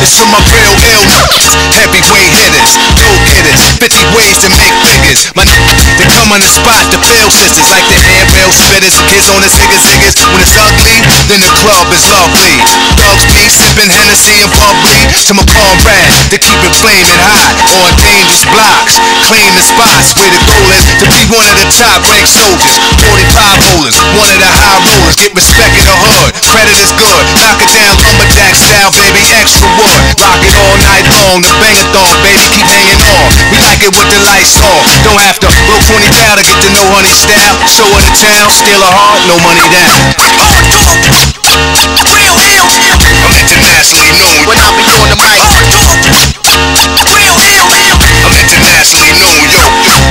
It's for my real ill heavyweight hitters, go-getters, 50 ways to make figures. My they come on the spot to fail sisters like the airmail spitters. Kids on the ziggers. When it's ugly, then the club is lovely. Thugs be sipping Hennessy and bubbly. To my comrade, to keep it flaming hot on dangerous blocks. Claim the spots where the goal is to be one of the top ranked soldiers. 45 holders, one of the high rollers. Get respect in the hood, credit is good. Knock it down lumberjack style, baby, extra wood. Rock it all night long, the bang-a-thon, baby, keep hanging on. We like it with the lights on. Don't have to blow 20 down to get to know honey style. Show her the town, steal her heart, no money down. Real ill. I'm internationally known When I be on the mic. Real ill. I'm internationally known, yo.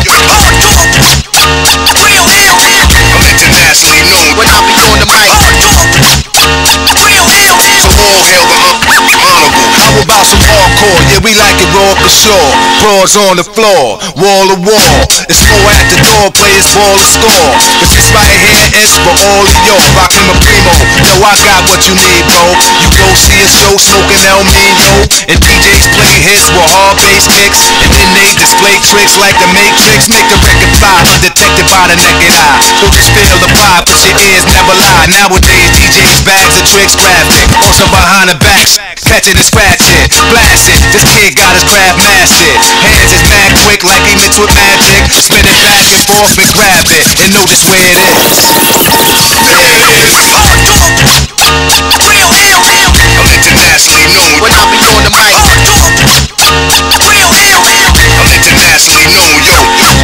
Real ill. I'm internationally known When I be on the mic. Real ill. So all hail the honorable. How about some hardcore? Yeah, we like it raw for sure. Broads on the floor, wall to wall. It's more at the door, players ball to score. But this right here is for all of y'all. Rockin' my primo, yo, I got what you need, bro. You go see a show smoking El Nino, and DJs play hits with hard bass kicks, and then they display tricks like the Matrix. Make the record fly, undetected by the naked eye. So just feel the vibe, cause your ears never lie. Nowadays, DJs bags of tricks graphic, also behind the backs. Catch it and scratch it, blast it. This kid got his craft mastered. Hands is mad quick like he mixed with magic. Spin it back and forth and grab it, and notice where it is. There it is. Real ill. I'm internationally known When I be on the mic. Real ill. I'm internationally known, yo.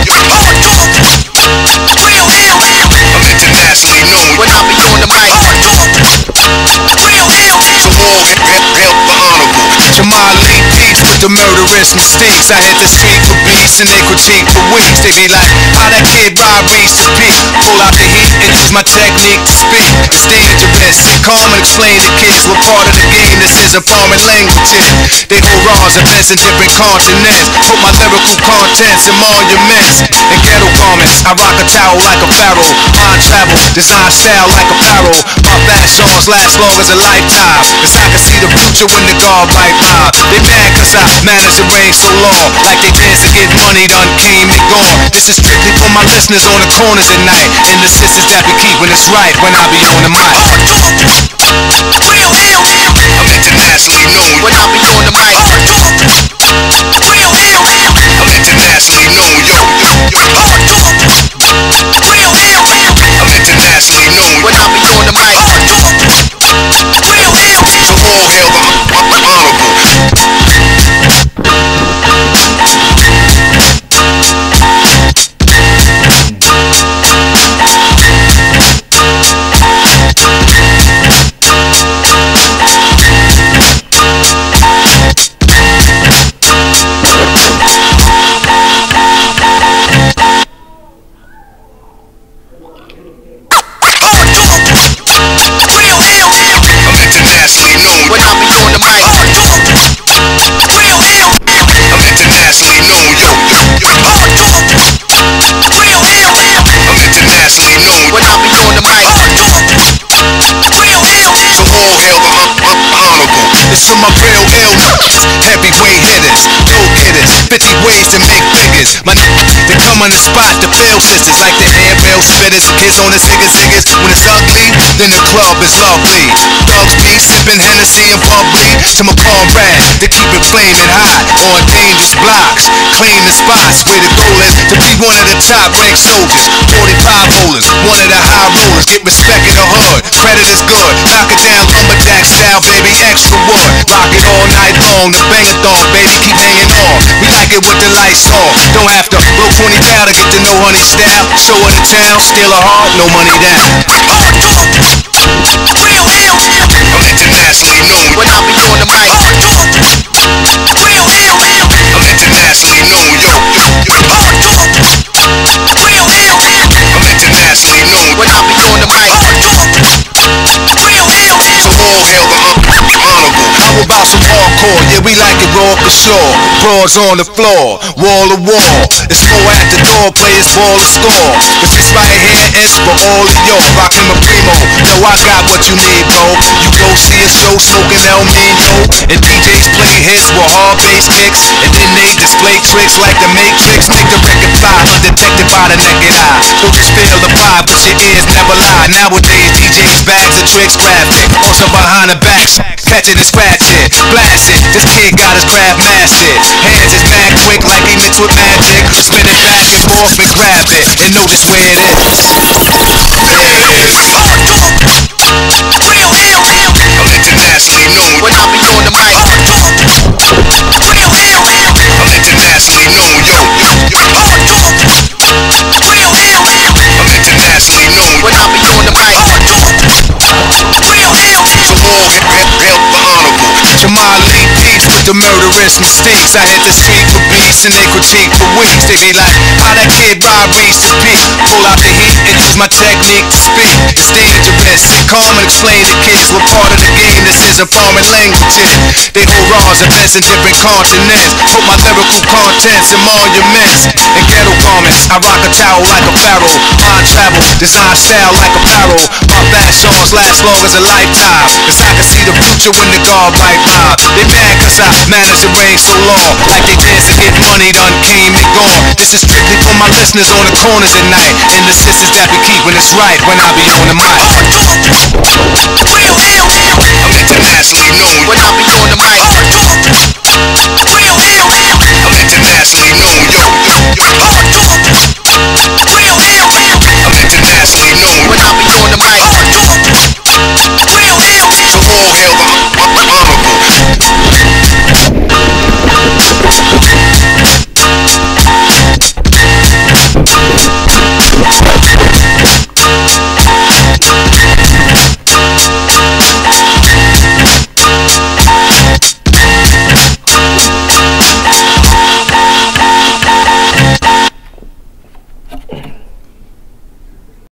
Real ill. I'm internationally known When I be on the mic. Real ill. So all hail the honorable. To my elite peeps with the murderous mistakes, I hit the street for beats and they critique for weeks. They be like, how that kid Rob reached his peak. Pull out the heat and use my technique to speak. It's dangerous. Calm and explain to kids what part of the game this is in foreign languages. They hold raws, events in different continents. Put my lyrical contents in monuments and ghetto garments. I rock a towel like a pharaoh. Mind travel, design style like apparel. My fashions last long as a lifetime. Cause I can see the future when the guard right rhyme. They mad cause I managed to reign so long. Like they dance to get money done came and gone. This is strictly for my listeners on the corners at night, and the sisters that be keeping us right when I be on the mic. Real ill. I'm internationally known When I be on the mic. Real ill. I'm internationally known, yo. Real ill. I'm internationally known When I be on the mic. Real ill. So all hail the honorable. Real ill. I'm internationally known When I be on the mic. Real ill. I'm internationally known, yo. Real ill. I'm internationally known When I be on the mic. Real ill. So all hail the honorable. It's for my real ill heavyweight hitters, go-getters, 50 ways to make figures. My they come on the spot to fail sisters like the airmail spitters. Kids on the ziggers. When it's ugly, then the club is lovely. Thugs be sipping Hennessy and bubbly. To my comrade, to keep it flaming hot on dangerous blocks. Claim the spots where the goal is to be one of the top ranked soldiers. 45 holders, one of the high rollers. Get respect in the hood, credit is good. Knock it down lumberjack style, baby, extra wood. Rock it all night long, the bang-a-thon, baby, keep hanging on. We like it with the lights on. Don't have to blow 20 down to get to know honey style. Show her the town, steal her heart, no money down. Real ill. I'm internationally known When I be on the mic. Real ill. I'm internationally known, yo. Real ill. I'm internationally known When I be on the mic. Real ill. So all hail the honorable. How about some hardcore? Yeah, we we like it raw for sure. Broads on the floor, wall to wall. It's more at the door, players ball to score. Cause this right here is for all of y'all. Rockin' my primo, yo, I got what you need, bro. You go see a show smoking El Nino, and DJs play hits with hard bass kicks, and then they display tricks like the Matrix. Make the record fly, undetected by the naked eye. So just feel the vibe, but your ears never lie. Nowadays, DJs bags of tricks graphic, also behind the backs, catching and scratching, blasting. This kid got his craft mastered. Hands is mad quick like he mixed with magic. Spin it back and forth and grab it, and notice where it is. Real ill. I'm internationally known when I be on the mic. Real ill. I'm internationally known, yo. Real ill. I'm internationally known when I be on the mic. Real ill. So all hell for honorable. Jamal Lee Peace with the murderous mistakes. I hit the street for beats and they critique for weeks. They be like, how that kid Rob reached his peak. Pull out the heat and use my technique to speak. It's dangerous. Sit calm and explain to kids what part of the game this is in foreign languages. They hold wrongs and events in different continents. Put my lyrical contents in monuments and ghetto garments. I rock a towel like a pharaoh. Mind travel, design style like apparel. My fashions last long as a lifetime. Cause I can see the future when the guard right rhyme. They mad cause I managed to reign so long. Like they dance to get money done came and gone. This is strictly for my listeners on the corners at night, and the sisters that be keeping us right when I be on the mic. Real ill. I'm internationally known when I be on the mic.